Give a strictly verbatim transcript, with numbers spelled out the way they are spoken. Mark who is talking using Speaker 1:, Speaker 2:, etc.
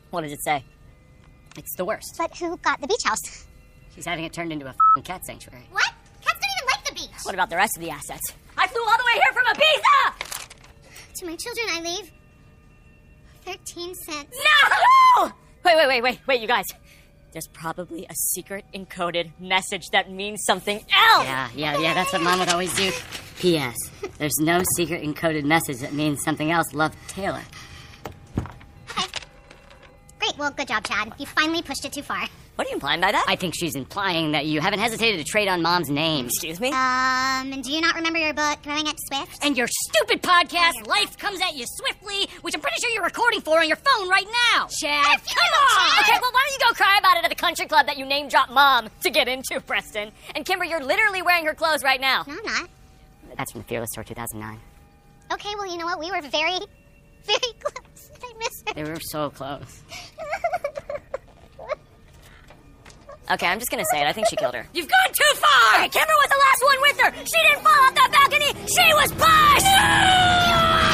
Speaker 1: What does it say? It's the worst.
Speaker 2: But who got the beach house?
Speaker 1: She's having it turned into a f***ing cat sanctuary.
Speaker 2: What? Cats don't even like the beach.
Speaker 1: What about the rest of the assets? I flew all the way here from Ibiza!
Speaker 2: To my children, I leave thirteen cents.
Speaker 1: No! Wait, wait, wait, wait, wait, you guys. There's probably a secret encoded message that means something else! Yeah, yeah, yeah, that's what Mom would always do. P S. There's no secret encoded message that means something else. Love, Taylor.
Speaker 2: Okay. Great, well, good job, Chad. You finally pushed it too far.
Speaker 1: What are you implying by that? I think she's implying that you haven't hesitated to trade on Mom's name. Excuse me?
Speaker 2: Um, and do you not remember your book, Growing Up Swift?
Speaker 1: And your stupid podcast, Life Comes at You Swiftly, which I'm pretty sure you're recording for on your phone right now. Chad, come on! Okay, well, why don't you go cry about it at the country club that you name-dropped Mom to get into, Preston? And Kimber, you're literally wearing her clothes right now.
Speaker 2: No, I'm not.
Speaker 1: That's from Fearless Tour two thousand nine.
Speaker 2: Okay, well, you know what? We were very, very close. I miss her.
Speaker 1: They were so close. Okay, I'm just gonna say it. I think she killed her. You've gone too far! Okay, Kimber was the last one with her! She didn't fall off that balcony! She was pushed! No!